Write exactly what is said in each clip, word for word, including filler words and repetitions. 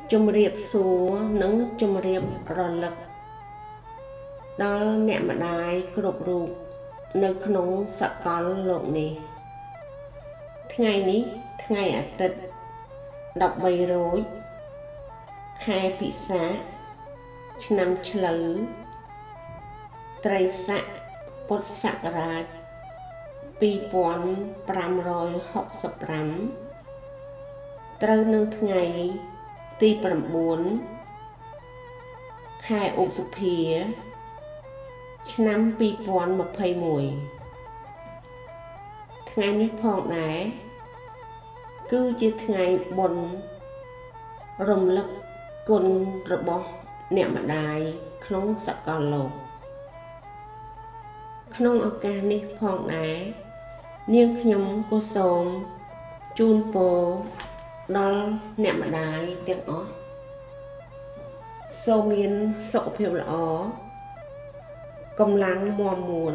ជំរាបសួរនិងជំរាបរលឹកដល់អ្នកម្ដាយគ្រប់រូបនៅក្នុងសកលលោកនេះថ្ងៃនេះថ្ងៃអាទិត្យដប់បីរោចខែពិសាខឆ្នាំឆ្លូវត្រីស័កពុទ្ធសករាជពីរពាន់ប្រាំរយហកសិបប្រាំត្រូវនៅថ្ងៃទីប្រាំបួនខែឧសភាឆ្នាំពីរពាន់ម្ភៃមួយថ្ងៃនេះផងដែរគឺជាថ្ងៃបុណ្យរំលឹកគុណរបស់អ្នកម្ដាយក្នុងសកលលោកក្នុងឱកាសនេះផងដែរនាងខ្ញុំក៏សូមជូនពរដល់អ្នកម្ដាយទាំងអស់សូមមានសុខភាពល្អកម្លាំងមាំមួន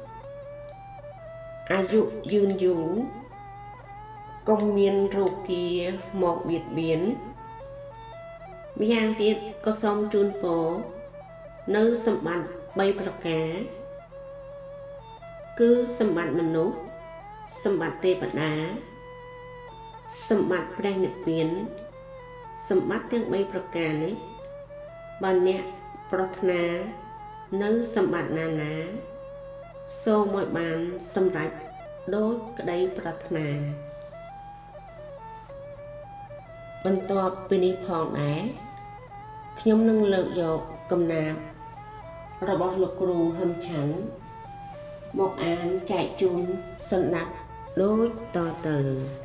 អាយុយឺនយូរកុំមានរោគាមកបៀតបៀនម្យ៉ាងទៀតក៏សូមជូនពរនៅសម្បត្តិបីប្រការគឺសម្បត្តិមនុស្សសម្បត្តិទេវតាសម្បត្តិព្រះនិព្វានសម្បត្តិទាំងបីប្រការនេះបើអ្នកប្រាថ្នានៅសម្បត្តិណាណាសូមឲ្យបានសម្រេចដោយក្តីប្រាថ្នាបន្ទាប់ពីនេះផងដែរខ្ញុំនឹងលើកយកកំណាព្យរបស់លោកគ្រូហឹមឆាន់មកអានចែកជូនសន្តាប់ដូចតទៅ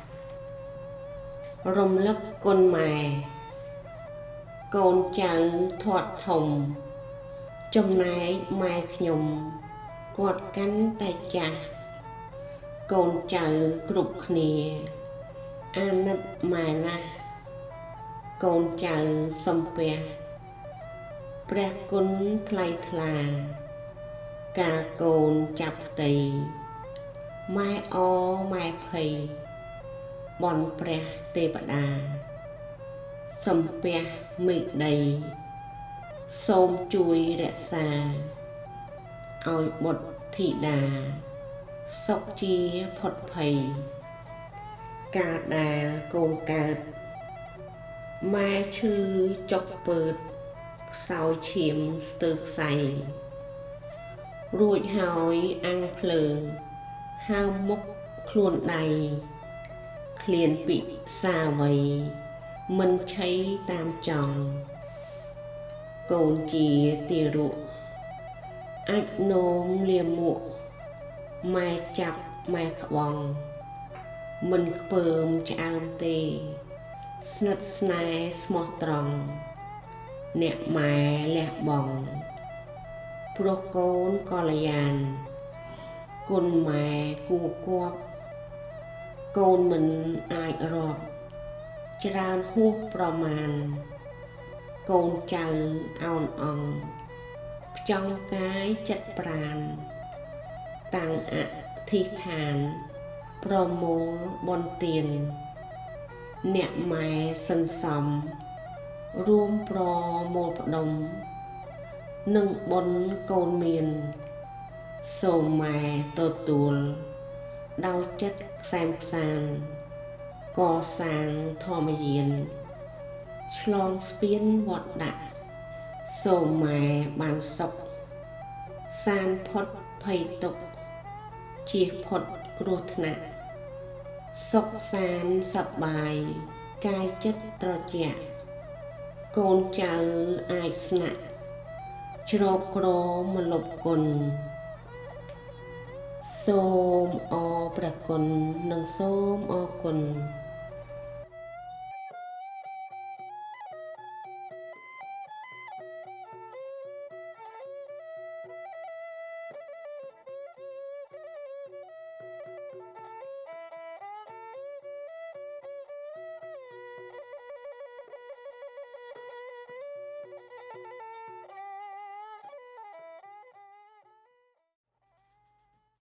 រំលឹកគុណម៉ែកូនចៅធាត់ធំចំណែកម៉ែខ្ញុំគាត់កាន់តែចាស់កូនចៅគ្រប់គ្នាអាណិតម៉ែណាស់កូនចៅសំពះព្រះគុណថ្លៃថ្លាកាលកូនចាប់ផ្ទៃម៉ែអម៉ែភ័យបន់ព្រះទេវតាសំពះមេឃដីសូមជួយរក្សាឲ្យបុត្រធីតាសុខជាផុតភ័យកាលដែលកូនកើតម៉ែឈឺចុកពើតខ្សោយឈាមស្ទើរខ្សែរួចហើយអាំងភ្លើងហើមមុខខ្លួនដៃឃ្លានពិសាវ័យមិនឆីតាមចង់កូនជាទារកអាចនោមលាមួកម៉ែចាប់ម៉ែក្បង់មិនខ្ពើមឆ្អើមទេស្និទ្ធស្នេហ៍ស្មោះត្រង់អ្នកម៉ែលះបង់ព្រោះកូនកល្យានគុណម៉ែគួគប់កូនមិនអាចរាប់ច្រើនហួសប្រមាណកូនចៅអោនអងផ្ចង់កាយចិត្តប្រាណតាំងអធិដ្ឋានប្រមូលបុណ្យទានអ្នកម៉ែសន្សំរួមប្រមូលផ្ដុំនឹងបុណ្យកូនមានសូមម៉ែទទួលដោយចិត្តខ្សែមខ្សានកសាងធម្មយានឆ្លងស្ពានវត្តដាក់សូមម៉ែបានសុខសានផុតភ័យទុក្ខជៀសផុតគ្រោះថ្នាក់សុខសានសប្បាយកាយចិត្តត្រជាក់កូនចៅអាចស្នាក់ជ្រកក្រមលប់គុណសូមអរព្រះគុណនិងសូមអរគុណ